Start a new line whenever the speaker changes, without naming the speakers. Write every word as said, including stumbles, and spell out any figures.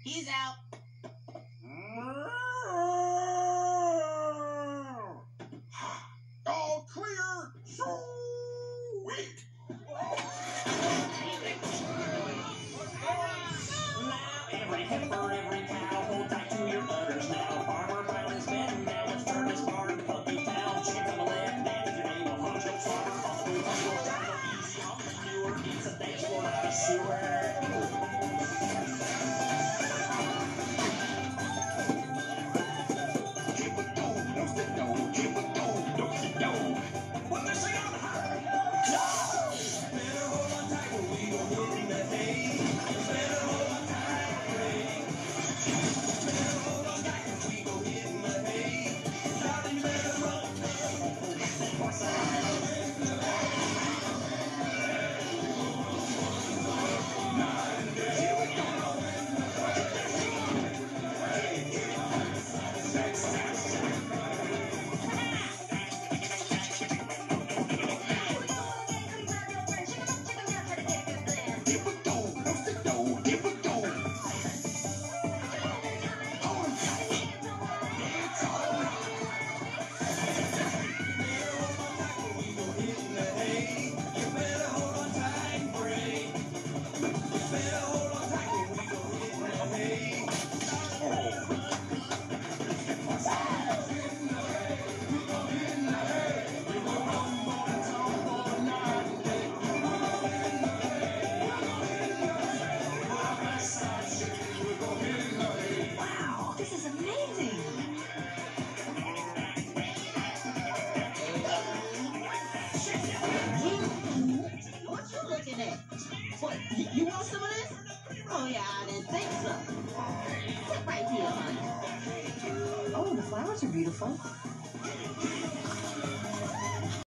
He's out.
All clear. Sweet.
Now every heifer, every cow, hold tight to your udders now. Farmer Brown is betting now. Let's turn this barn to funky town. Chink on the left, man, if your name of Honcho Farmer, Bosco, Bosco, down easy on the manure. It's a dashboard out of sewer.
What, you want some of this? Oh, yeah, I didn't think so. Sit right here, honey.
Oh, the flowers are beautiful.